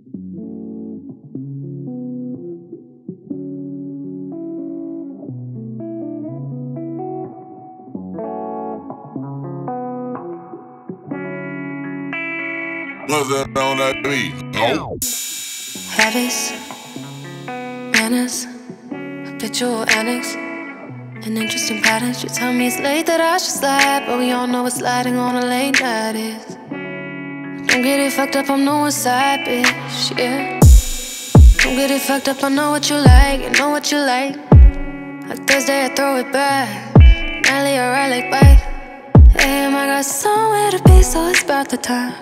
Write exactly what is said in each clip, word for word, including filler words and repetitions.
What's that on that beat? No. Habits, manners, habitual antics, and interesting patterns. You tell me it's late that I should slide, but we all know what sliding on a late night is. Don't get it fucked up, I'm no one side bitch, yeah. Don't get it fucked up, I know what you like, you know what you like. Like Thursday, I throw it back. Nightly, I ride like bike. Damn, I got somewhere to be, so it's about the time.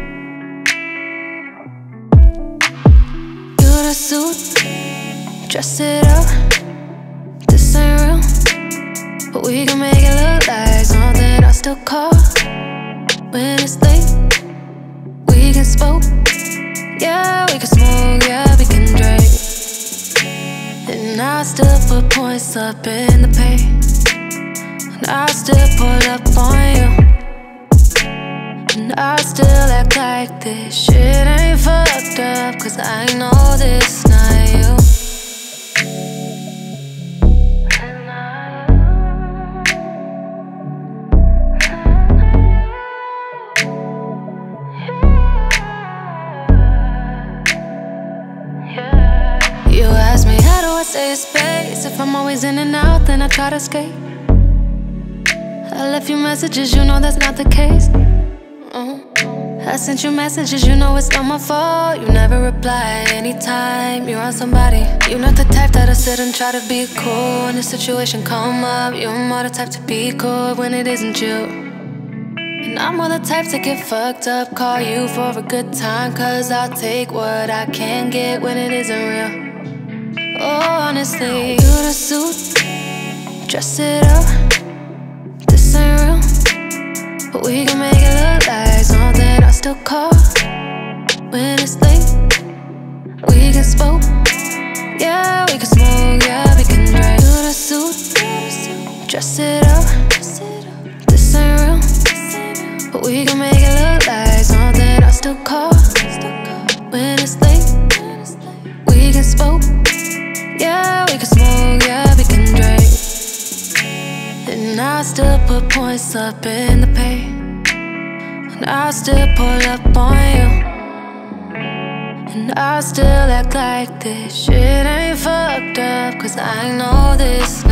You the suit, dress it up. This ain't real, but we can make it look like something I still call when it's late. We can smoke, yeah, we can smoke, yeah, we can drink. And I still put points up in the paint, and I still pull up on you, and I still act like this shit ain't fucked up, cause I know this not you. You ask me how do I stay in space? If I'm always in and out, then I try to escape. I left you messages, you know that's not the case. uh-huh. I sent you messages, you know it's not my fault. You never reply anytime you're on somebody. You're not the type that'll sit and try to be cool when the situation come up. You're more the type to be cool when it isn't you. And I'm more the type to get fucked up, call you for a good time, cause I'll take what I can get when it isn't real. Oh, honestly, you the suit, dress it up. This ain't real, but we can make it look like something I still call when it's late. We can smoke, yeah, we can smoke, yeah, we can drink. You the suit, dress it up. This ain't real, but we can make it look like something I still call when it's late. We can smoke, yeah, we can smoke, yeah, we can drink. And I still put points up in the paint, and I still pull up on you, and I still act like this shit ain't fucked up, cause I know this.